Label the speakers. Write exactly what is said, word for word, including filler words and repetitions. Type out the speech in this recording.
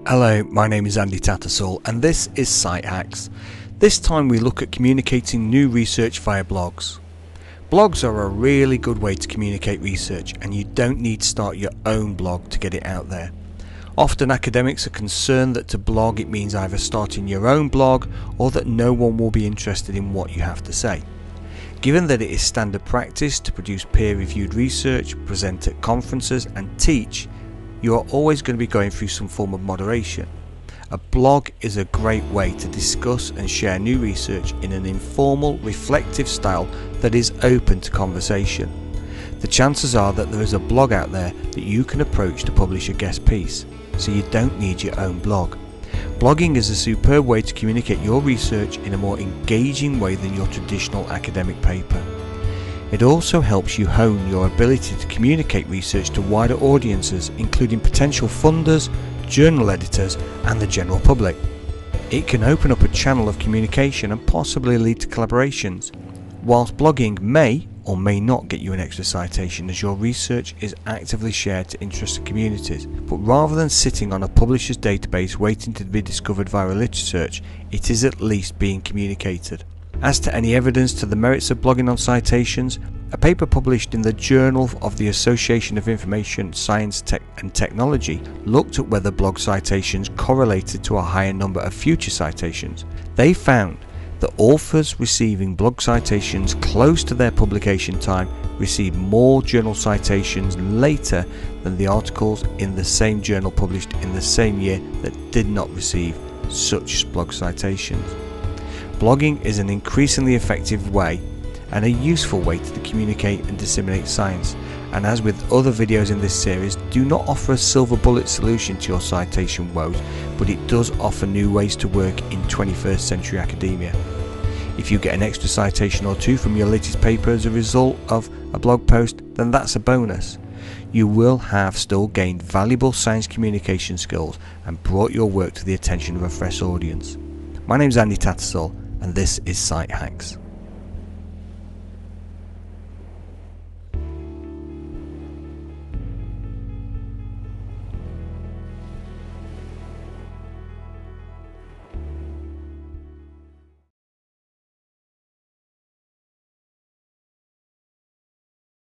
Speaker 1: Hello, my name is Andy Tattersall and this is Cite Hacks. This time we look at communicating new research via blogs. Blogs are a really good way to communicate research, and you don't need to start your own blog to get it out there. Often academics are concerned that to blog it means either starting your own blog or that no one will be interested in what you have to say. Given that it is standard practice to produce peer-reviewed research, present at conferences and teach, you are always going to be going through some form of moderation. A blog is a great way to discuss and share new research in an informal, reflective style that is open to conversation. The chances are that there is a blog out there that you can approach to publish a guest piece, so you don't need your own blog. Blogging is a superb way to communicate your research in a more engaging way than your traditional academic paper. It also helps you hone your ability to communicate research to wider audiences, including potential funders, journal editors and the general public. It can open up a channel of communication and possibly lead to collaborations. Whilst blogging may or may not get you an extra citation, as your research is actively shared to interested communities, but rather than sitting on a publisher's database waiting to be discovered via a literature search, it is at least being communicated. As to any evidence to the merits of blogging on citations, a paper published in the Journal of the Association of Information Science Tech and Technology looked at whether blog citations correlated to a higher number of future citations. They found that authors receiving blog citations close to their publication time received more journal citations later than the articles in the same journal published in the same year that did not receive such blog citations. Blogging is an increasingly effective way and a useful way to communicate and disseminate science, and as with other videos in this series, do not offer a silver bullet solution to your citation woes, but it does offer new ways to work in twenty-first century academia. If you get an extra citation or two from your latest paper as a result of a blog post, then that's a bonus. You will have still gained valuable science communication skills and brought your work to the attention of a fresh audience. My name is Andy Tattersall and this is Cite Hacks.